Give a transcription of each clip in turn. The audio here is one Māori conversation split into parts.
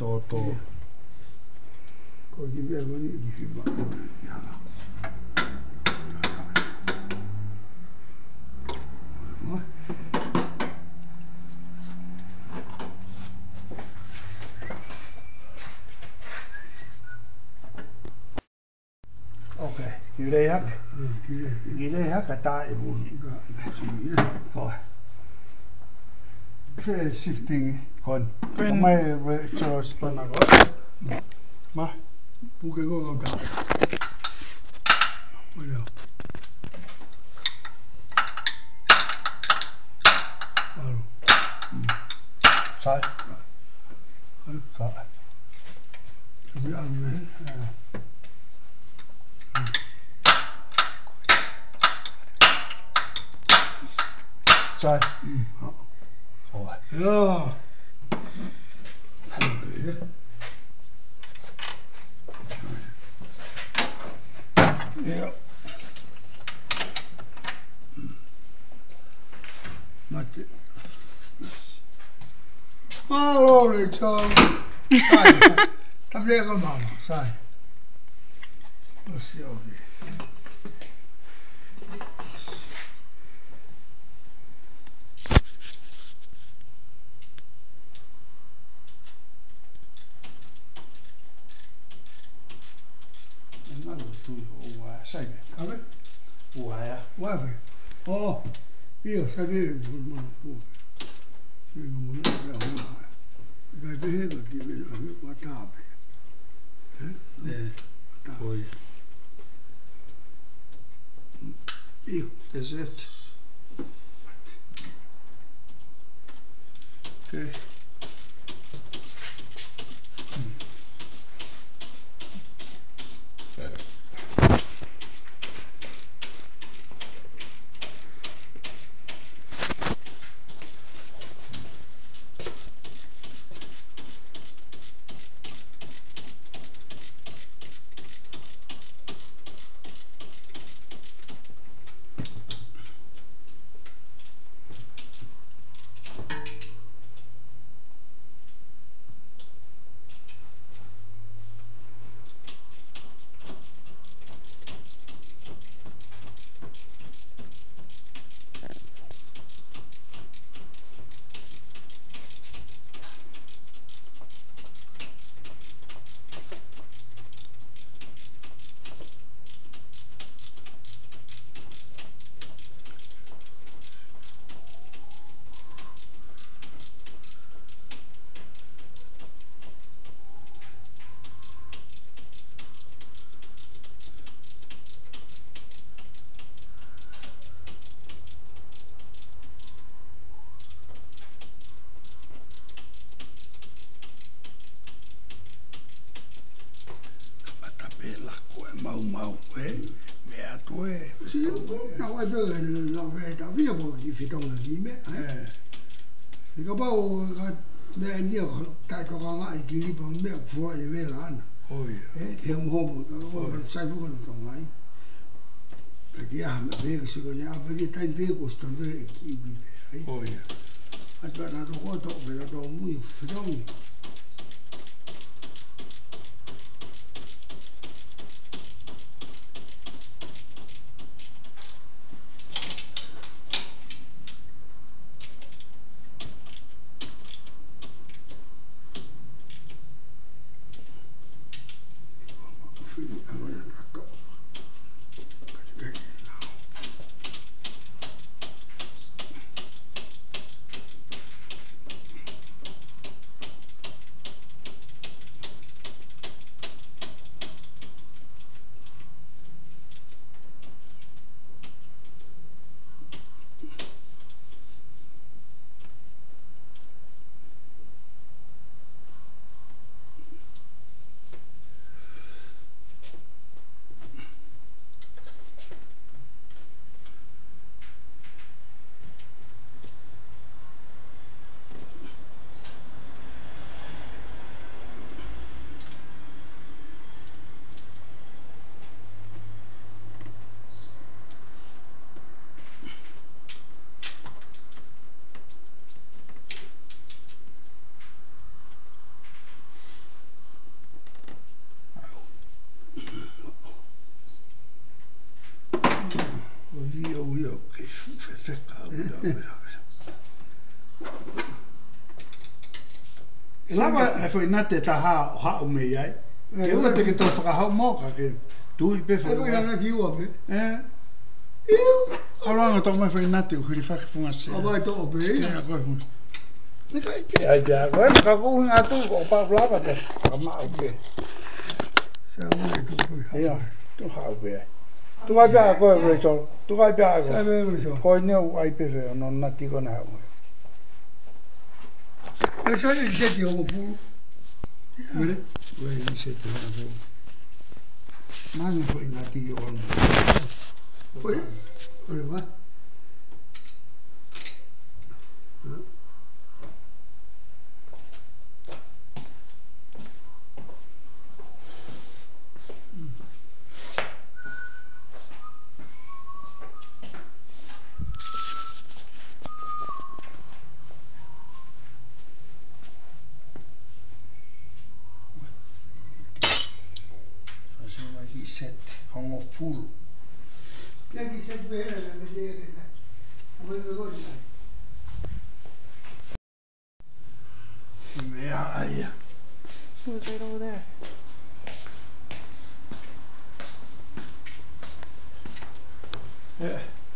to ko ki be ko ni ki ba ya okay kile hak kata ibu rồi cái shifting còn mai về cho span nào mà bu cái ko ga ôi giời alo sai sai cái ăn về sai rồi ja Matti ma luulin että se on sai tämä viekö maailma sai jos joo sai Ave? Uave. Oh, io sapevo ma sì, non è che vedo che vedo qua tabe. Poi Io is it okay mau mẹ tôi nào ai biết là về đã biết một cái phi công là gì mẹ thì có bao mẹ nhiều cái có ngại cái đi bằng mẹ phù hợp về là ăn thì hôm có sai phụ con tổng ấy cái gì à mẹ về cái sự cái nhà về cái tay về của tôi đấy cái gì đấy anh bạn nào có tổ về là đồ mũi phi công Lava e foi nate ta ha o me ai. Ke ua te ke tō whakahau mōka ke tui pe whai. E koe ana ki ua pe. Aroanga tō mai whai nate o hiri whakifunga se. Awai tō o pe. Nea koe funga. Nika i pe ai te a koe. Ka kuhi ngā tū o pāpu lava te. Ka maa pe. Sa mune tō koe. Ia, tū hau pe ai. Tu kai pia koe Rachel. Tu kai pia koe. Sa me Rachel. Koe neu ai pe whai no nati kona hau. E sa ni seti o pulu. Vale? Ue ni seti o pulu. Mani whai nati o anu. Oi. Oi wa. Set hongo full. Lagi set behera na me de ka. Mo me go ni. Mea aia. Who's right over there? Yeah.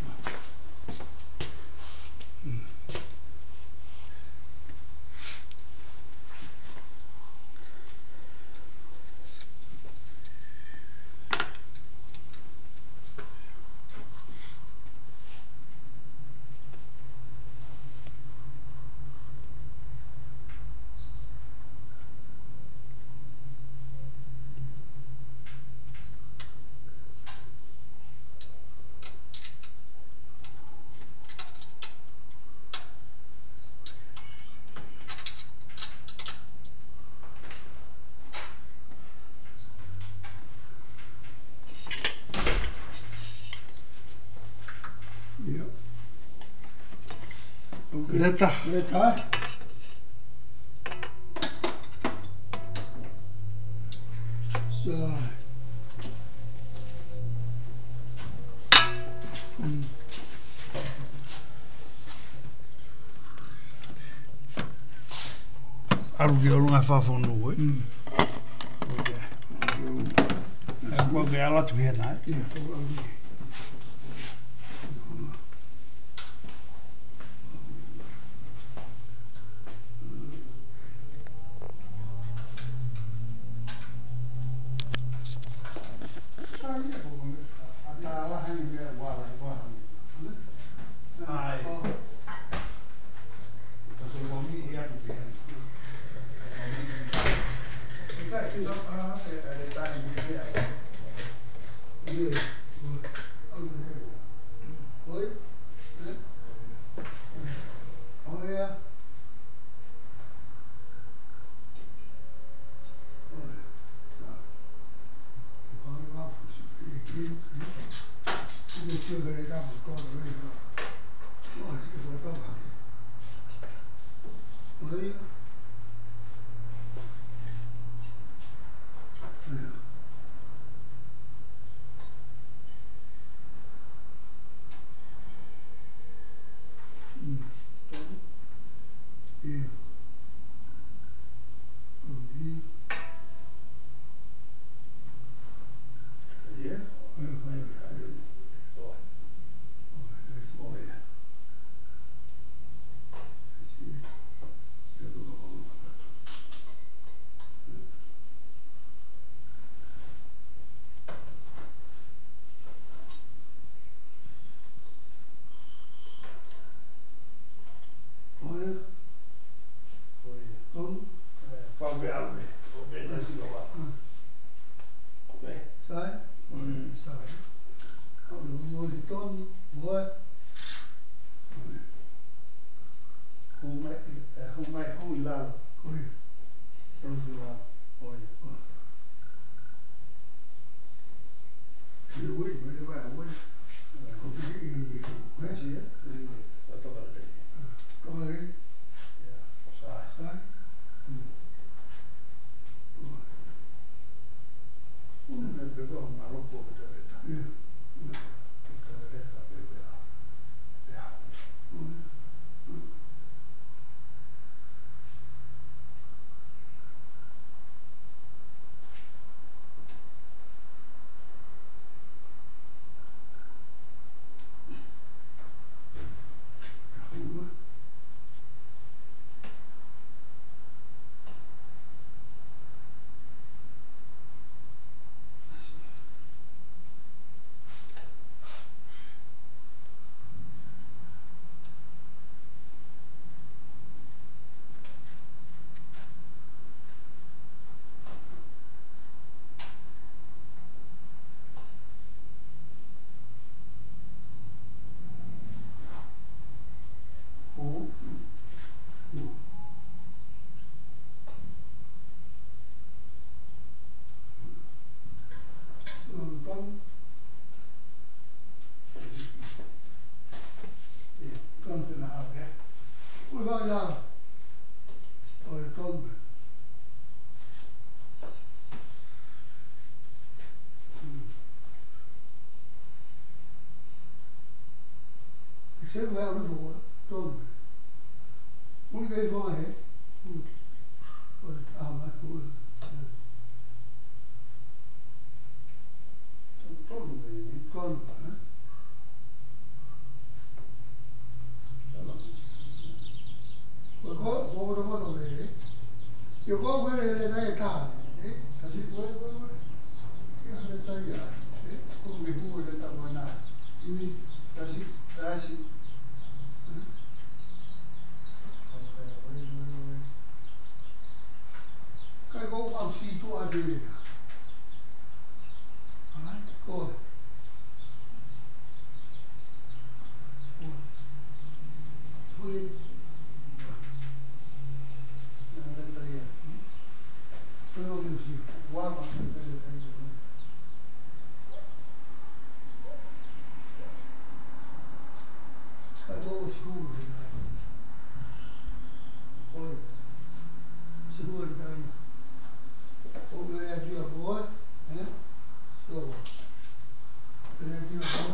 Leta. Leta. Sa. Aruki o lunga whawhonu, Ok. Kua ke ala tu hena, c'est vrai, le jour, donc, on y va voir, ah, ma cour, torno bene, torno, Poi dopo bene, io poi quelle le tale, così poi, io le tagliare, come pure le tagliare, quindi, così, cái gỗ bằng xì tua gì vậy hả? Coi. Thôi đi. Lên tay à? Tôi đâu điều gì? Qua mặt lên tay rồi. Cái gỗ xù gì này? Ôi. Xù gì đây? Ôi người này chưa có. Rồi. Người này chưa có.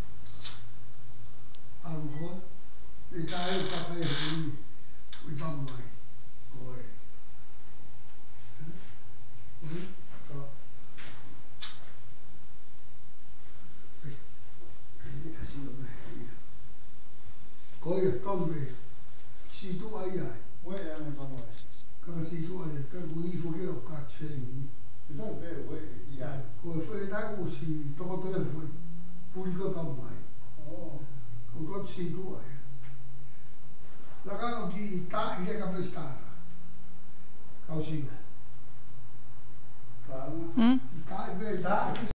Ăn có. Vì cái cà phê gì? Vì băm mày. Rồi. Có. Coi con về xì tua ai vậy? Where am I going? Cái xì tua này cái quỷ phụ cái ông cắt xe mi. You don't pay away. Yeah. Coi phải đá u xì to to phải bùi cái băm mày. Oh. Con con xì tua. La cano di ta ile capestana. Così. Calma. Mm? Ta invece